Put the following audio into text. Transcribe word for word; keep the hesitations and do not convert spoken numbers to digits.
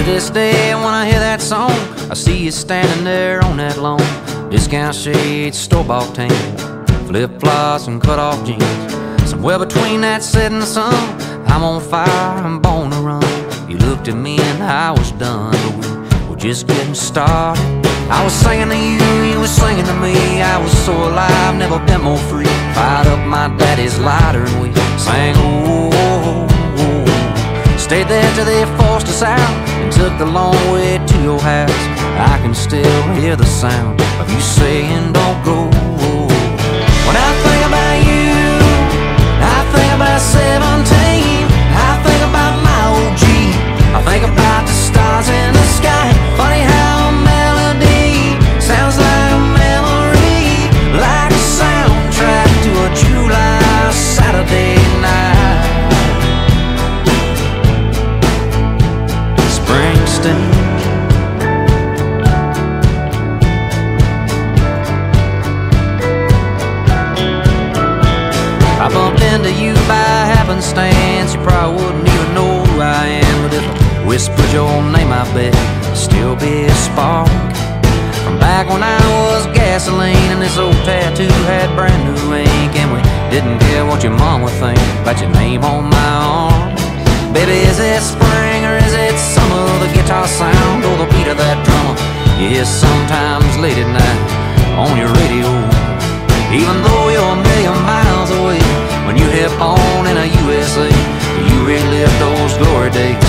this day, when I hear that song, I see you standing there on that lawn. Discount shades, store-bought tan, flip-flops and cut-off jeans. Somewhere between that setting sun, I'm on fire, I'm born to run. You looked at me and I was done, but we were just getting started. I was singing to you, you were singing to me. I was so alive, never been more free. Fired up my daddy's lighter and we sang, oh, oh, oh. Stayed there till they forced us out and took the long way to your house. I can still hear the sound of you saying, don't go. When I think about you, I think about seventeen. I think about my O G. I think about the stars in the sky. Funny how a melody sounds like a memory, like a soundtrack to a July Saturday night. Springsteen. I bumped into you by happenstance. You probably wouldn't even know who I am, but if I whispered your name, I bet it'd still be a spark from back when I was gasoline and this old tattoo had brand new ink, and we didn't care what your mom would think about your name on my arm. Baby, is it spring or is it summer? The guitar sound or the beat of that drummer you hear sometimes late at night on your radio. Even though you're a million miles away, when you hit on in a U S A, you relive those glory days.